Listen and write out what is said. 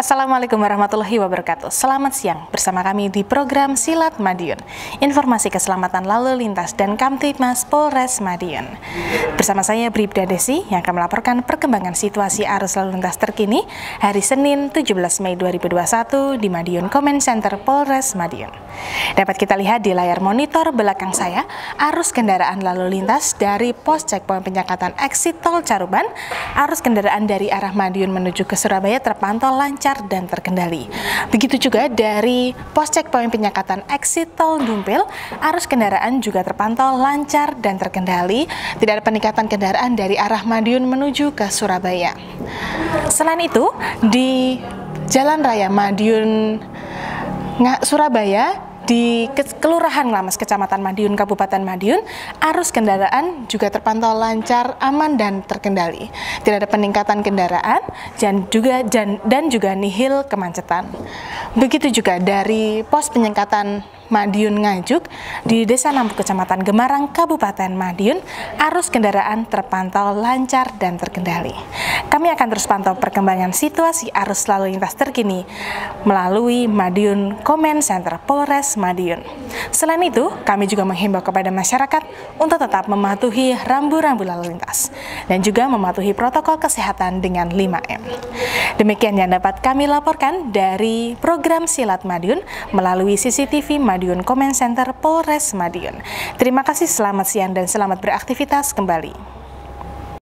Assalamualaikum warahmatullahi wabarakatuh. Selamat siang bersama kami di program Silat Madiun, informasi keselamatan lalu lintas dan Kamtibmas Polres Madiun. Bersama saya Bribda Desi yang akan melaporkan perkembangan situasi arus lalu lintas terkini hari Senin 17 Mei 2021 di Madiun Comment Center Polres Madiun. Dapat kita lihat di layar monitor belakang saya arus kendaraan lalu lintas dari pos checkpoint penyekatan exit tol Caruban. Arus kendaraan dari arah Madiun menuju ke Surabaya terpantau lancar dan terkendali. Begitu juga dari pos checkpoint penyekatan exit tol Dumpil, arus kendaraan juga terpantau lancar dan terkendali. Tidak ada peningkatan kendaraan dari arah Madiun menuju ke Surabaya. Selain itu, di Jalan Raya Madiun Surabaya di Kelurahan Nglames, Kecamatan Madiun, Kabupaten Madiun, arus kendaraan juga terpantau lancar, aman, dan terkendali. Tidak ada peningkatan kendaraan dan juga nihil kemacetan. Begitu juga dari pos penyekatan Madiun Ngajuk di Desa Nampu, Kecamatan Gemarang, Kabupaten Madiun, arus kendaraan terpantau lancar dan terkendali. Kami akan terus pantau perkembangan situasi arus lalu lintas terkini melalui Madiun Comment Center Polres Madiun. Selain itu, kami juga menghimbau kepada masyarakat untuk tetap mematuhi rambu-rambu lalu lintas dan juga mematuhi protokol kesehatan dengan 5M. Demikian yang dapat kami laporkan dari program Silat Madiun melalui CCTV Madiun Comment Center Polres Madiun. Terima kasih, selamat siang dan selamat beraktivitas kembali.